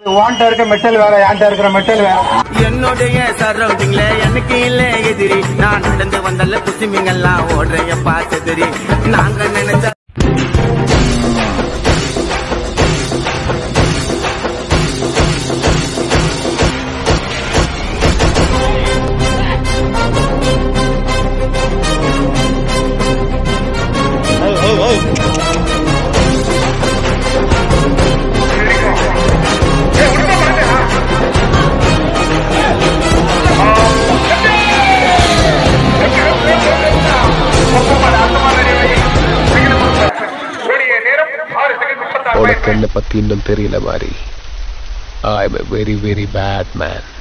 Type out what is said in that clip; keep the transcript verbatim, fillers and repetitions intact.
வாண்ட இருக்க மெட்டல் வேற, யாண்ட இருக்கிற மெட்டல் வேற. என்னுடைய சரௌண்டிங்ல எனக்கு இல்ல எதிரி, நான் நடந்து வந்தால குசிமிங்கெல்லாம் ஓடுறைய பாத்துதிரி. நாங்க நினைச்ச உனக்கு என்ன பத்தி இன்னும் தெரியல மாதிரி. I am a very very bad man.